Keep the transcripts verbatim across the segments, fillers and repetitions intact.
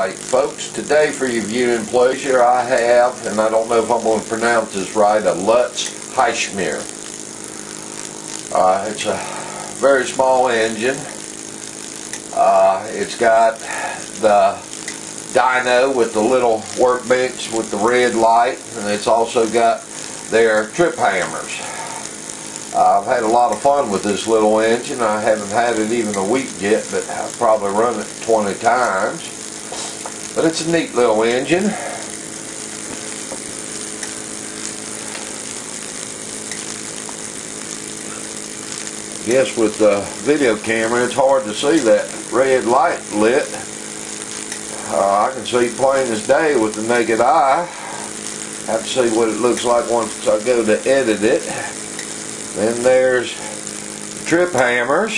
Alright folks, today for your viewing pleasure I have, and I don't know if I'm going to pronounce this right, a Lutz Hielscher. Uh, it's a very small engine. Uh, it's got the dyno with the little workbench with the red light, and it's also got their trip hammers. Uh, I've had a lot of fun with this little engine. I haven't had it even a week yet, but I've probably run it twenty times. But it's a neat little engine. I guess with the video camera it's hard to see that red light lit. Uh, I can see plain as day with the naked eye. I have to see what it looks like once I go to edit it. Then there's the trip hammers.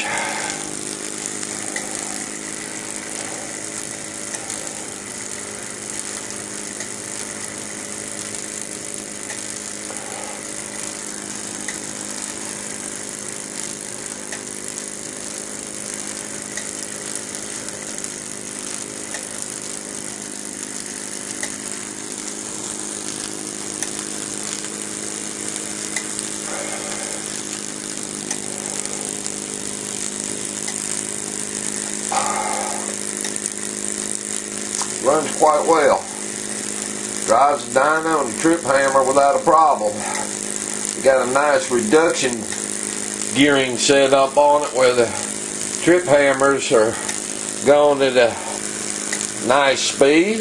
Runs quite well. Drives the dyno and the trip hammer without a problem. We got a nice reduction gearing set up on it where the trip hammers are going at a nice speed.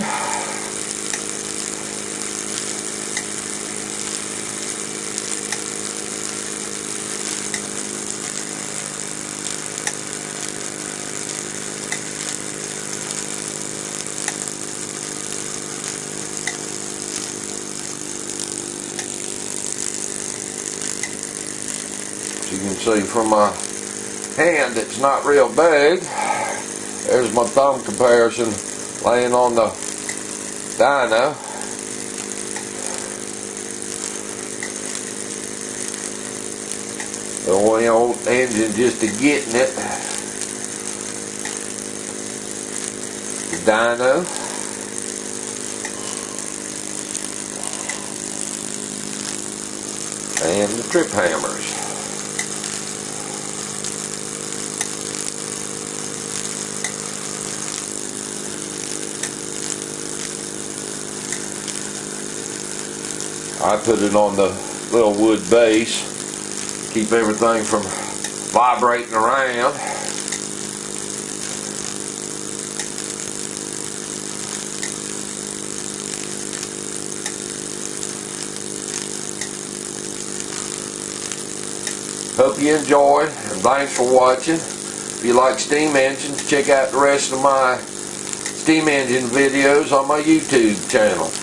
You can see from my hand it's not real big. There's my thumb comparison laying on the dyno. The only old engine just to getting it. The dyno. And the trip hammers. I put it on the little wood base, keep everything from vibrating around. Hope you enjoyed, and thanks for watching. If you like steam engines, check out the rest of my steam engine videos on my YouTube channel.